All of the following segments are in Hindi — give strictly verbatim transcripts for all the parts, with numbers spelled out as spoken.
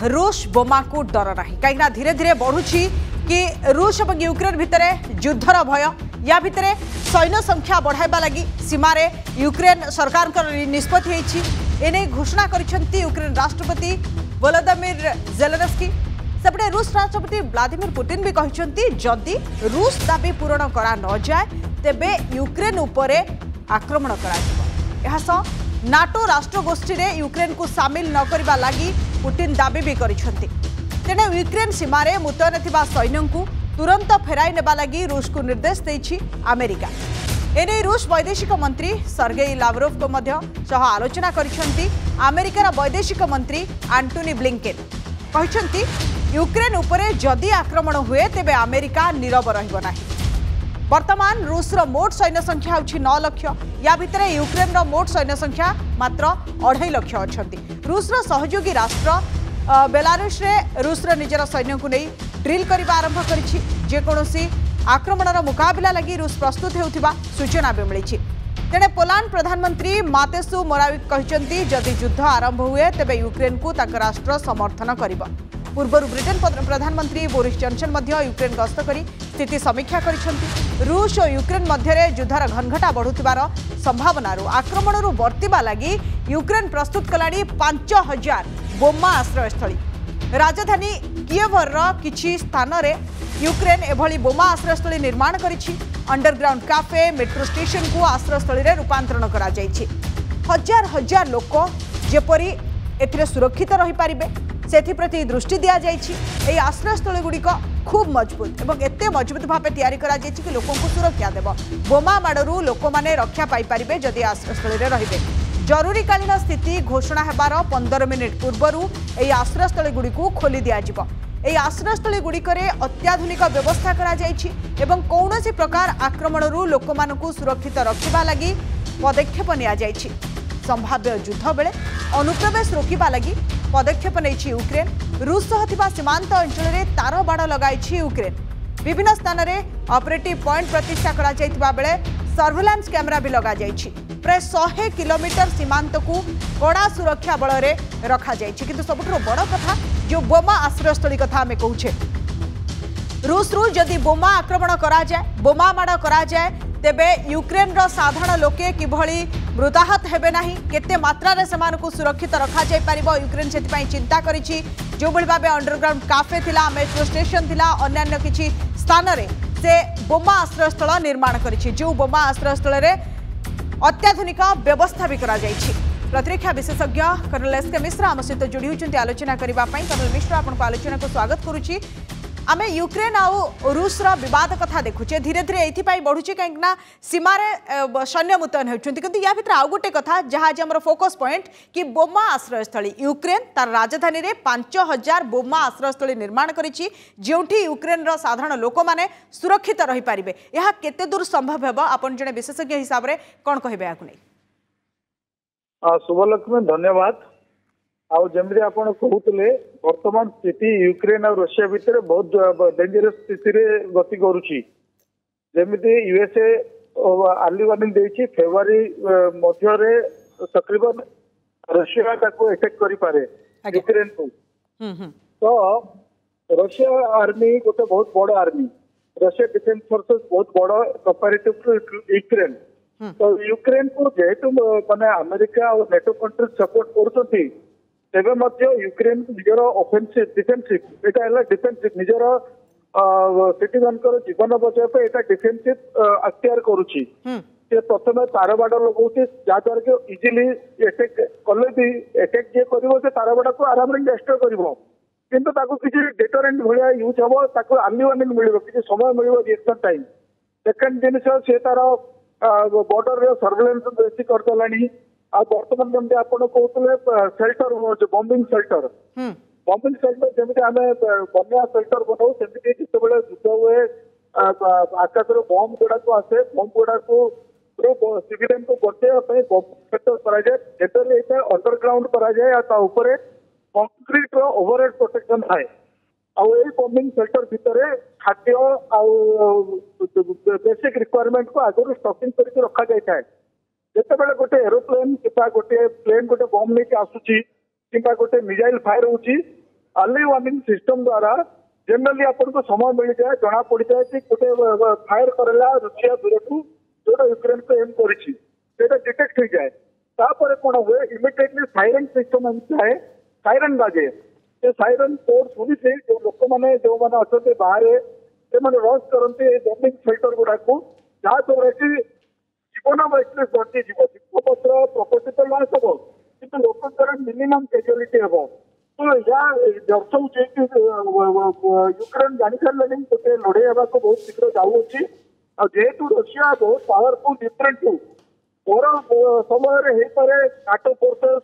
रूस बोमा को डर ना कहीं धीरे धीरे बढ़ुची कि रूस और यूक्रेन भितर युद्धर भय या भितर सैन्य संख्या बढ़ाइबा लगी सीमार यूक्रेन सरकार निष्पत्ति एने घोषणा करिसेंती यूक्रेन राष्ट्रपति वोलोदिमिर जेलेंस्की। सेपटे रूस राष्ट्रपति व्लादिमिर पुतिन भी कहते जदि रूस दाबी पूरण करा न जाए तेबे यूक्रेन उपरे आक्रमण करा नाटो राष्ट्रगोष्ठी रे यूक्रेन को सामिल न करबा लगी पुतिन दाबी भी करिसेंती। तेणे यूक्रेन सीमार मुतयन थिबा सैन्य को तुरंत फेराई नेबा लगी रूस को निर्देश देछि अमेरिका। एने रूस वैदेशिक मंत्री सर्गेई लावरोव को मध्य सह आलोचना करिसेंती अमेरिकार वैदेशिक मंत्री एंटोनी ब्लिंकेन कहते यूक्रेन उपरे जदि आक्रमण हुए तेबे अमेरिका नीरव रहिबो नाही। वर्तमान रूस रो मोट सैन्य संख्या होछि नौ लाख या भितर यूक्रेन रो मोट सैन्य संख्या मात्र अढ़ाई लाख अछंती। रूस रो सहयोगी राष्ट्र बेलारूस रे रूस रो निजर सैन्य को नहीं ड्रिल करबा आरंभ करिछि जेकोसी आक्रमणर मुकाबला लगी रूस प्रस्तुत हेउथिबा सूचना भी मिली। तेणे पोलैंड प्रधानमंत्री मातेसु मोराविक कहते जदि युद्ध आरंभ हुए तेबे यूक्रेन को ताक राष्ट्र समर्थन करिबो। पूर्व ब्रिटेन प्रधानमंत्री बोरिस जॉनसन मध्य यूक्रेन गस्त करी स्थिति समीक्षा करिसेंती। रूस और यूक्रेन मध्य युद्धर घनघटा बढ़ुथिबार संभावना आक्रमण बर्तिबा लगी यूक्रेन प्रस्तुत कलानी पांच हजार बोमा आश्रयस्थली। राजधानी किएवर किछि स्थान रे यूक्रेन एभली बोमा आश्रयस्थली निर्माण करिछि। अंडरग्राउंड काफे मेट्रो स्टेशन को आश्रयस्थली रे रूपांतरण करा जाइछि। हजार हजार लोक जेपरी एथिरे सुरक्षित रहि पारिबे सेथिप्रति दृष्टि दिया जाइछि। एई आश्रयस्थली गुड़िक खूब मजबूत एवं एते मजबूत भाव तैयारी करा जाइछि कि लोकों को सुरक्षा देव। बोमा माड़ू लोक माने रक्षा पाई पारिबे जदि आश्रयस्थली रे रहिबे। जरूरीकालीन स्थिति घोषणा हेबार पंद्रह मिनिट पूर्वरु एई आश्रयस्थली गुड़िक खोली दिया जिवो। एई आश्रयस्थली गुड़िकरे अत्याधुनिक व्यवस्था करा जाइछि एवं कौनसी प्रकार आक्रमणरू लोकमानकु सुरक्षित रखिबा लगी पदक्षेप निया जाइछि। संभाव्य युद्ध बेले अनुप्रवेश रोकिबा लगी पदक्षेप नैछि यूक्रेन। रूस सह थिबा सीमांत अंचल रे तार बाड़ लगाइछि यूक्रेन। विभिन्न स्थान रे ऑपरेटिव पॉइंट प्रतिष्ठा करा जाइतिबा बेले सर्वेलांस कैमेरा भी लगा जाइछि। प्राय सौ किलोमीटर सीमांत को कड़ा सुरक्षा बल रे रखा जाइछि। किंतु सबुठो बड़ कथा जो बोमा आश्रयस्थली कथा आमे कहूछे रूस रु जदि बोमा आक्रमण करा जाए बोमा माड़ करा जाए तेबे यूक्रेन रो साधारण लोके किभली मृताहत हेबे नाही केते मात्रा रे समान को सुरक्षित रखा जाय परिबो यूक्रेन सेति चिंता करिछि। जो बळी भाबे अंडरग्राउंड काफे थिला मेट्रो स्टेशन थिला अन्य किछि स्थान रे से बोमा आश्रयस्थल निर्माण करिछि। जो बोमा आश्रयस्थल रे अत्याधुनिक व्यवस्था भी करा जाइछि। प्रतिरक्षा विशेषज्ञ कर्नल एस के मिश्र आम सहित जोड़ी होती आलोचना करने। कर्नल मिश्र आपको आलोचना को स्वागत करुच्ची। आमे यूक्रेन आउ रूस रा विवाद कथा देखुचे धीरे धीरे एथि बढ़ुचे कहीं सीमार सैन्य मुतयन होती या भर आउ गोटे कथा जहाँ आम फोकस पॉइंट कि बोमा आश्रयस्थली यूक्रेन तार राजधानी रे पांच हजार बोमा आश्रयस्थली निर्माण करिछि जोठी यूक्रेन रा साधारण लोक माने सुरक्षित रही पारिबे। यह केते दूर संभव हेबो आपण जने विशेषज्ञ हिसाब रे कोन कहिबे आकु नै? शुभलक्ष्मी धन्यवाद। आउ जमी आप कहते वर्तमान स्थिति यूक्रेन और रशिया भितर बहुत डेंजरस स्थिति रे गति करुच्ची। जमी यूएसए अर्ली वार्निंग देछि फेब्रुआरी मध्य तकरीबन रशिया अटैक करि पारे यूक्रेन को। तो रशिया आर्मी गोटे बहुत बड़ आर्मी रशिया डिफेंस फोर्सेस बहुत बड़ कंपैरेटिव टू यूक्रेन। तो यूक्रेन को जेहेतु माने अमेरिका और नेटो कंट्री सपोर्ट करछथि तेबे मध्य यूक्रेन निजर ऑफेंसिव डिफेंसिव एटा हला डिफेंसिव निजर सिटीजन कर जीवन बचाव पे एटा डिफेंसिव अख्तियार करूची। से प्रथमे तारबाड़ लगाउछि जाद्वारा कि इजिली अटैक कले भी अटैक जे करिवो से तारबाड़ को आराम रे डिस्ट्रॉय करिवो किंतु ताको किछि डेटरेंट भलिया यूज हबो ताको अर्ली वार्निंग मिलिबो किछि समय मिलिबो रिएक्शन टाइम। सेकंड जिनिस से तार बॉर्डर रे सर्वेलेंस बेसी करतलानी। आ वर्तमान जमी आप कहते shelter bombing shelter bombing shelter जमी आम बनिया सेल्टर बनाऊ सेमती जिते युद्ध हुए आकाश बम गुड़ाक आसे बम गुड़ाक सिविलियन को बचाई बॉम्बिंग सेल्टर कराए जेटरली अंडरग्राउंड कराए कंक्रीट ओवरहेड प्रोटेक्शन थाए। आई बॉम्बिंग सेल्टर भितर खाद्य बेसिक रिक्वायरमेंट को आगुरी स्टॉकिंग करके रखा जाए। जितेबाला गोटे एरोप्लेन कि गोटे प्लेन गोटे बम नहीं आसूची कि गोटे मिसाइल फायर होची अर्ली वार्निंग सिस्टम द्वारा जनरली आपको समय मिल जाए जना पड़ जाए कि गोटे फायर करेला रशिया दूर को जो यूक्रेन को एम कर डिटेक्ट हो जाए तापर कौन हुए इमिडिएटली साइरन सिस्टम एमती है साइरन बाजे से साइरन कोड शुणी जो लोक मैंने जो मैंने अच्छा बाहर से रश करते बॉम्बिंग सेल्टर गुड़ा को जहाद्वारा कि जीवन एटलिस्ट बचीज जीवपत्र प्रपर्टी तो लॉस हम कि लोक द्वारा मिनिमम कैजुअलिटी हम तो या दर्शाऊ कि यूक्रेन जानी सारे गोटे लड़े होगा बहुत शीघ्र जाऊँगी जेहेतु रशिया बहुत पावरफुल डिफरेंट टू पर समय NATO forces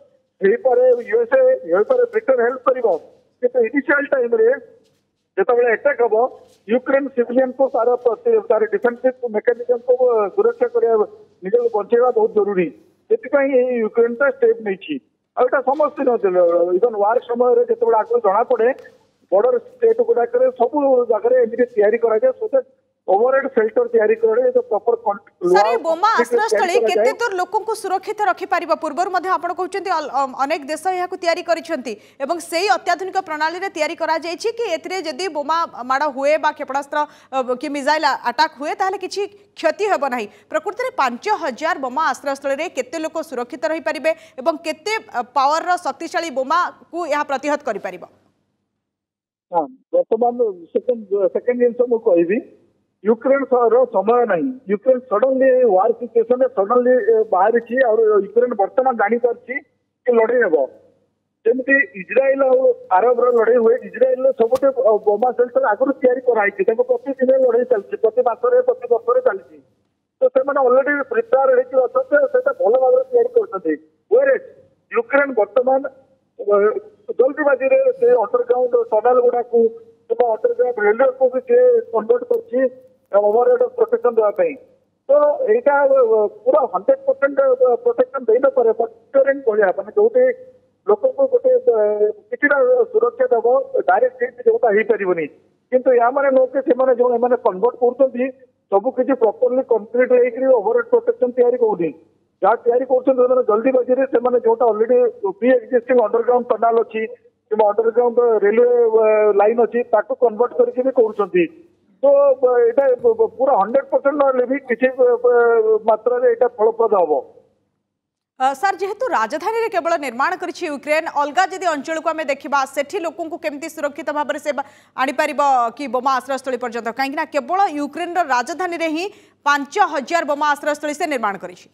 USA Britain help कर इनिशियल टाइम रे जिते अटैक हम यूक्रेन सिविलियन को तार तार डिफेंसिव मेकानिजम को सुरक्षा करने निज बचेगा बहुत जरूरी से यूक्रेन तो स्टेप नहीं आटा समस्ते इवन वार समय जो आगे जना पड़े बॉर्डर स्टेट गुड़ाक सब जगह एमती तैयारी कराए सो दैट ओवरहेड शेल्टर तैयारी करे तो प्रॉपर सर बोमा आश्रयस्थली केते दूर लोकों को सुरक्षित रखि पारिबा पूर्वर मध्ये आपण कहउचंती अनेक देश यहा को तैयारी करिसंती एवं सेही अत्याधुनिक प्रणाली रे तैयारी करा जाय छी कि एतरे जदी बोमा माडा हुए बा क्षेपणास्त्र कि मिसाइल अटैक हुए ताले किछि क्षति हेबो नाही प्रकृति रे पांच हजार बोमा आश्रयस्थली रे केते लोक सुरक्षित रहि पारिबे एवं केते पावर रो शक्तिशाली बोमा को यहा प्रतिहत करि पारिबा हां वर्तमान सेकंड सेकंड जिंस मु कहबी यूक्रेन समय नहीं Ukraine suddenly war situation suddenly बाहर और यूक्रेन बर्तमान जानी पार्टी कि लड़े हे जमी इज्राएल और आरब लड़े हुए इज्राएल सब बोमा सेल्टर आगुरी तैयारी कराई प्रतिदिन लड़े चलती प्रति मासरे प्रति वर्ष चलती तो से अलरेडी प्रिपेयर होता भल भाव तैयारी कर यूक्रेन बर्तमान जल्दीबाजी से अंडरग्राउंड टनल गुड़ा को अंडरग्राउंड रेलवे को भी कन्वर्ट कर ओवरहेड प्रोटेक्शन देवाई तो यहाँ पूरा हंड्रेड परसेंट प्रोटेक्शन दे न पारे बट भाया मैंने जो लोक को गोटे कि सुरक्षा देव डायरेक्ट हिट जोटा हो पारनि किंतु या माने लोग से जो मैंने कन्वर्ट कर सब किसी प्रॉपर्ली कंप्लीट होकर ओवरहेड प्रोटेक्शन तैयारी करूनी जहाँ तैयारी कर जल्दीबाजी से जोटा already pre existing underground tunnel अच्छी कि अंडरग्राउंड रेलवे लाइन अच्छी कन्वर्ट करके भी तो ये पूरा हंड्रेड परसेंट ना भी किसी मात्रा रे एटा फलप्रद हम सर जेहेतु राजधानी रे केवल निर्माण करिछि यूक्रेन अलगा जदि अंचल को आमे देखिबा सेठी लोकन को केमती सुरक्षित भाव से आनी परिबो कि बोमा आश्रयस्थली पर्यंत काहे ना केवल यूक्रेन रो राजधानी रे ही पांच हजार बोमा आश्रयस्थली से निर्माण करिछि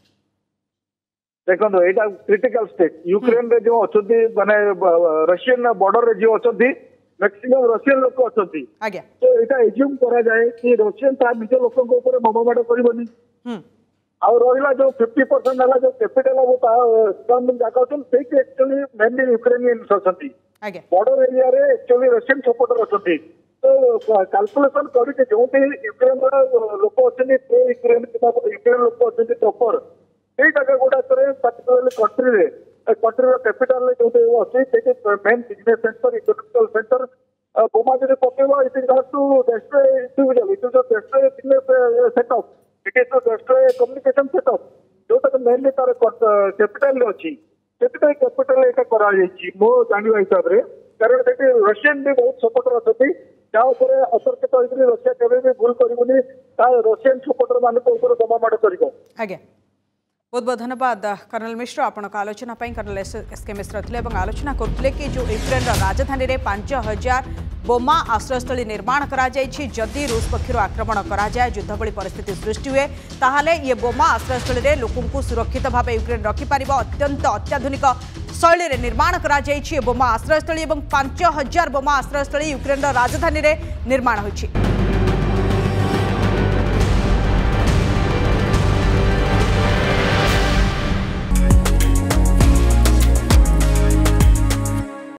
देखो एटा क्रिटिकल स्टेट यूक्रेन रे जो अछथि माने रशियन बॉर्डर रे जो अछथि मैक्सिमम रशियन लोक अछथि आज्ञा तो एटा एज्यूम करा जाए कि रशियन ता निज लोकन को ऊपर बोमाबाड़ करबनी हम और रहिला जो फिफ्टी परसेंट वाला जो कैपिटल वो गवर्नमेंट जाका छन से कि एक्चुअली मेनली यूक्रेनियन अछथि आज्ञा बॉर्डर एरिया रे एक्चुअली रशियन सपोर्टर अछथि तो कैलकुलेशन करी के जो यूक्रेन लोक अछथि ते यूक्रेन यूक्रेन लोक अछथि प्रॉपर से जगह गुड़ा पर्टिकुलरली कंट्री रे कंट्री कैपिटल जो अच्छे main business centre economical centre बोमा जो पकेब it is not to destroy individual it is destroy business setup it is to destroy communication setup जो मेनली तार कैपिटल अच्छी से कैपिटल यहाँ कराई मो जानवा हिसाब से कारण से रशियन भी बहुत सपोर्टर अच्छी जहाँ असुरक्षित होकर रशिया केवे भी भूल करूनी रशियन सपोर्टर मान बोमाबाड़ कर आज्ञा बहुत बहुत धन्यवाद कर्नल मिश्र आपण आलोचना कर्नल एस एस के मिश्र थे आलोचना करते कि जो यूक्रेन राजधानी में पांच हजार बोमा आश्रयस्थली निर्माण करा जायछि जदि रूस पक्षर आक्रमण करा जाए युद्ध भली परिस्थिति सृष्टि हुए ताहले ये बोमा आश्रयस्थली में लोकों को सुरक्षित भाव यूक्रेन रखिपार अत्यंत अत्याधुनिक शैली रे निर्माण करा जायछि बोमा आश्रयस्थली और पांच हजार बोमा आश्रयस्थली यूक्रेन राजधानी में निर्माण होइछि।